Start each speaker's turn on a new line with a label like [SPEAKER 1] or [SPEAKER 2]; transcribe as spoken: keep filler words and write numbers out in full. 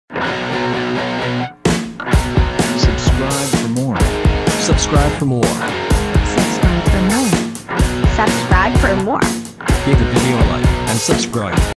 [SPEAKER 1] Subscribe for more.
[SPEAKER 2] Subscribe for more.
[SPEAKER 3] Subscribe for more. Subscribe for more.
[SPEAKER 2] Give the video a like and subscribe.